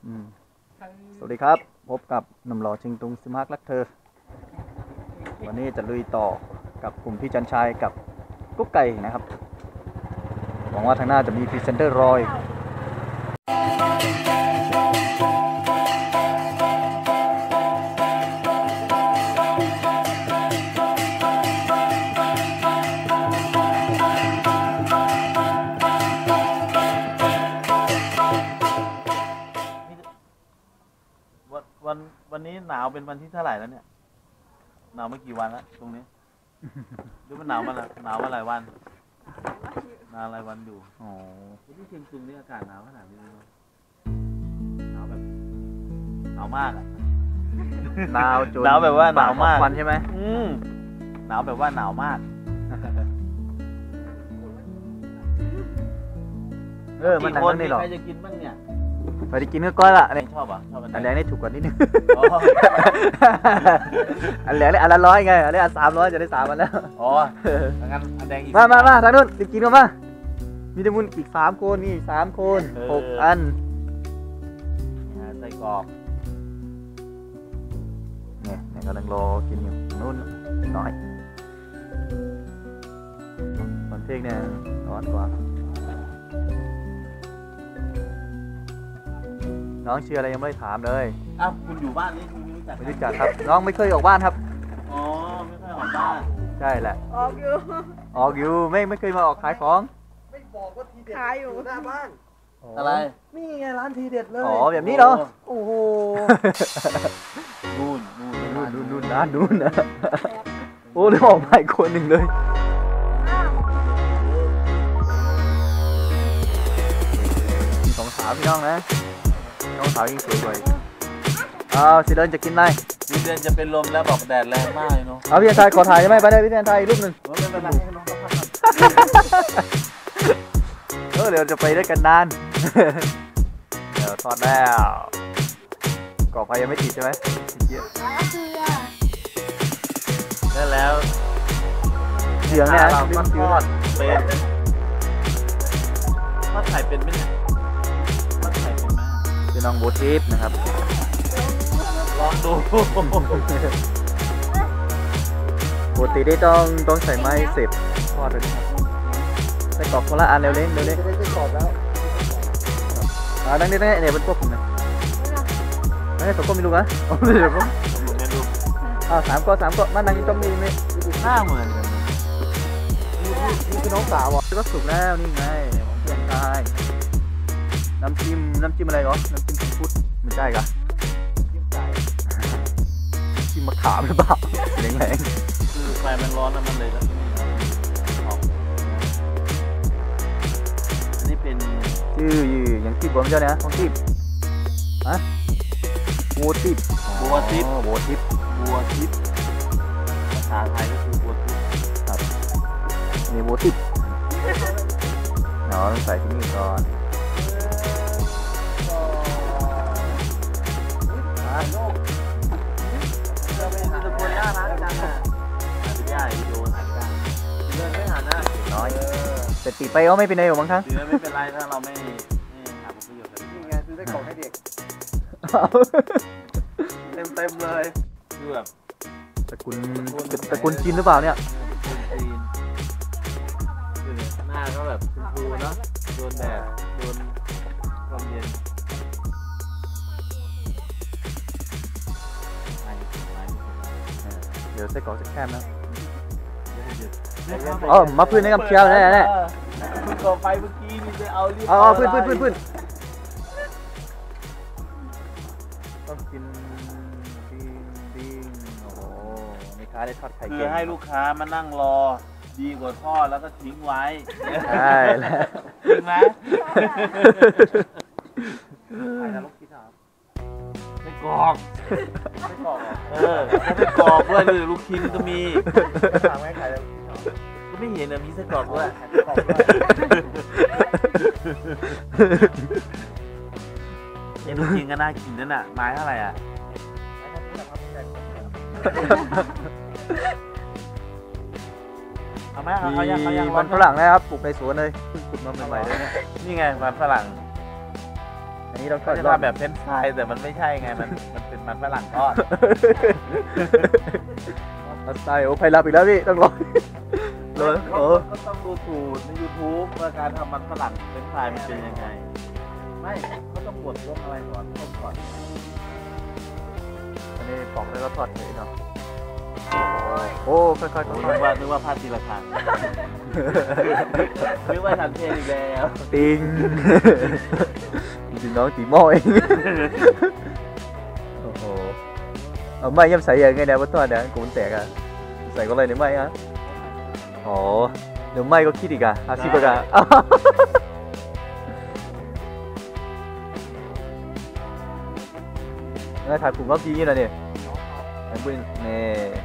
สวัสดีครับพบกับหนุ่มหล่อชิงตุงซิมฮักรักเธอวันนี้จะลุยต่อกับกลุ่มพี่จันชัยกับกุ๊กไก่นะครับหวังว่าทางหน้าจะมีพรีเซนเตอร์รอยวันนี้หนาวเป็นวันที่เท่าไหร่แล้วเนี่ยหนาวมากี่วันแล้วตรงนี้หรือมันหนาวมาหลายวันหนาวหลายวันอยู่ที่เชียงตุงนี่อากาศหนาวขนาดนี้เลยหนาวแบบหนาวมากอ่ะหนาวจนหนาวแบบว่าหนาวมากวันใช่ไหมหนาวแบบว่าหนาวมากมันหนังนี่หรอใครจะกินบ้างเนี่ยไปได้กินก็ก้อยละชอบอ่ะชอบอันแรกนี่ถูกกว่านิดนึงอันแรกนี่อันละ100ไงอันนี้อัน300จะได้3 อันแล้วงั้นอันแดงอีกมาทางนู้นไปกินกันมามีแต่มุนอีก3 คนนี่3 คน6 อันไส้กรอกเนี่ยกำลังรอกินอยู่นู่นน้อยตอนเพลงเนี่ยร้อนกว่าน้องชื่ออะไรยังไม่ได้ถามเลยอ้าวคุณอยู่บ้านนี่คุณไม่รู้จักครับน้องไม่เคยออกบ้านครับอ๋อไม่เคยออกบ้านใช่แหละออกอยู่ไม่เคยมาออกขายของไม่บอกว่าทีเด็ดขายอยู่หน้าบ้านอะไรนี่ไงร้านทีเด็ดเลยแบบนี้เหรอโอ้โหนู่นร้านนู่นนะโอ้เลยออกมาอีกคนหนึ่งเลยมี2 สาวพี่น้องนะน้องสาวยิ่งสวยกว่าสิเดินจะกินไหมสิเดินจะเป็นลมแล้วบอกแดดแรงมากเลยเนาะพี่แอนไทยขอถ่ายได้ไหมไปได้พี่แอนไทยรูปหนึ่งไม่เป็นไรให้น้องเขาพักก่อนเดี๋ยวจะไปด้วยกันนานเดี๋ยวทอดแล้วก่อไฟยังไม่ติดใช่ไหมได้แล้วเสียงเนี่ยเราทอดเป็นทอดไข่เป็นไหมเนี่ยทอดไข่เป็นไหมเป็นน้องโบทิปนะครับลองดูปกติได้ต้องใส่ไม้เสียบทอดเลยครับใส่กรอบคนละอันเร็วๆได้กรอบแล้วนั่งนี่เนี่ยเป็นพวกผมนะไม่ตัวก็ไม่รู้นะเดี๋ยวผม3 ก็มานั่งต้มนี่ไม่หน้าเหมือนกันนี่คือน้องสาวก็สุกแล้วนี่ไงของเพื่อนชายน้ำจิ้มอะไรเหรอน้ำจิ้มซีฟู้ดไม่ใช่กะจิ้มมะขามหรือเปล่าแรงคือไฟมันร้อนนะมันเลยแล้วอันนี้เป็นชื่ออย่างที่ผมเจ้าเนี่ยของทิพบัวทิพภาษาไทยก็คือบัวทิพครับนี่บัวทิพต้องใส่ที่นี่ก่อนน้อยแต่ตีไปก็ไม่เป็นไรหรอกบางครั้งไม่เป็นไรถ้าเราไม่หาผลประโยชน์นี่ไงซื้อได้ของให้เด็กเต็มเลยคือแบบตระกูลจีนหรือเปล่าเนี่ยหน้าก็แบบชมพูเนาะโดนแดดโดนความเย็นเดี๋ยวไส้กรอกจะแคบนะมาพื้นในกำเชียวแน่คุณก่อไฟเมื่อกี้นี่จะเอาพื้นต้องกินดิ้งโอ้โหมีค้าได้ทอดไข่คือให้ลูกค้ามานั่งรอดีกว่าทอดแล้วก็ทิ้งไว้ใช่แล้วจริงไหมใครนะลูกคิดถามไส้กรอกไส้กรอกด้วยหรือลูกชิ้นก็มีถามให้ใครแล้วก็ไม่เห็นนะมีไส้กรอกด้วยยังลูกชิ้นก็น่ากินนั่นน่ะไม้เท่าไหร่อ่ะเอาไหมเอายังมันฝรั่งนะครับปลูกในสวนเลยเพิ่งขุดมาใหม่ๆเลยเนี่ยนี่ไงมันฝรั่งอันนี้ต้องทเขาอดจะรอบทำแบบเฟรนช์ฟรายแต่มันไม่ใช่ไงมันเป็นมันฝรั่งทอดเอาสไตล์โอ้ไพลับอีกแล้วพี่ต้องรอเลยเขาก็ต้องดูสูตรใน YouTube ว่าการทำมันฝรั่งเฟรนช์ฟรายมันเป็นยังไง ไม่เขาต้องบดลงอะไรก่อนต้มก่อนอันนี้ปอกแล้วก็ทอดเลยเนาะโอ้ค่อยๆค่นึอยกว่าพลาดทีละครั้งนึกว่าทำเพลงอีกแล้วๆติงจริงน้องตีหม้อเองโอ้โหเอาไม่ย่ำใส่ยังไงเนี่ยว่าทอดเนี่ยกูมันแตกอ่ะใส่ก็เลยในไม่อ่ะอ๋อเดี๋ยวไม่ก็คิดอีกอ่ะ50ประกาแล้วถ่ายกลุ่มรอบทีนี่นะเนี่ยไอ้บุญนี่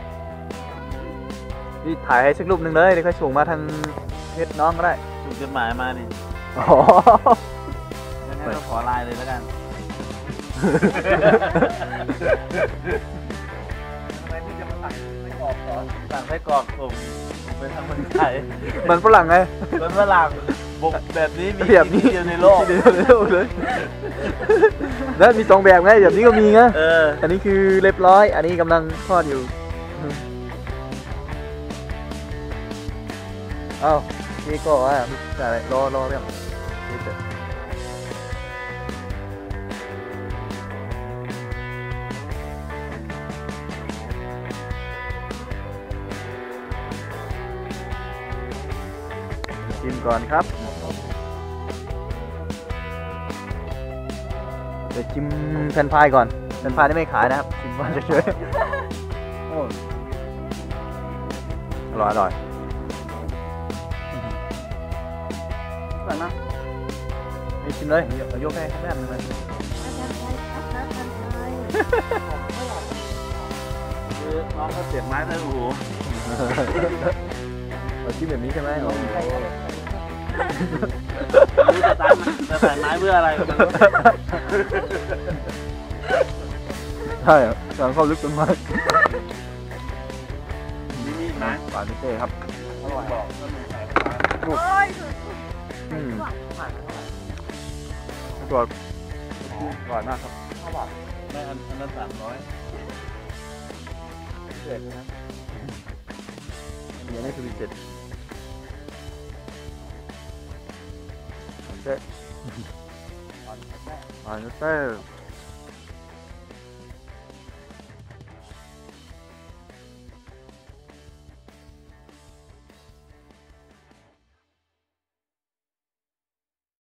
พี่ถ่ายให้สักรูปหนึ่งเลยเดี๋ยวค่อยส่งมาทางเพจน้องก็ได้ถูกจดหมายมานี่อ๋องั้นก็ขอไลน์เลยแล้วกันทำไมพี่จะมาสั่งไม่กรอบก่อนสั่งไส้กรอกผมไปทำคนไทยมันฝรั่งไงเป็นฝรั่งบกแบบนี้มีแบบนี้ที่เดียวในโลกที่เดียวในโลกเลยแล้วมี2แบบไงแบบนี้ก็มีไงเอออันนี้คือเรียบร้อย อันนี้กำลังทอดอยู่เอ้านี่ก็ว่าแต่รอเรื่องนี่เสร็จชิมก่อนครับเดี๋ยวชิมแผ่นพายก่อนแผ่นพายนี่ไม่ขายนะครับชิมก่อนเฉยๆโอ้อร่อยอร่อยนะนี่ชิมเลยเอายกให้แม่เลยคือน้องเขาเสียบไม้ใส่หูเราชิมแบบนี้ใช่ไหมโอ้รู้จะตันจะใส่ไม้เพื่ออะไรก็ไม่รู้ใช่กำลังเข้าลึกต้นไม้นี่ไหมปลาดิเต้ครับอร่อยบอกก็มีใส่ปลาอืมผ่านเท่าไหร่ตัวอร่อยมากครับเท่าไหร่ไม่อันนั้น300 เด็ดนะอันนี้คือพิเศษเต้อ่อนแม่ปลาดิเต้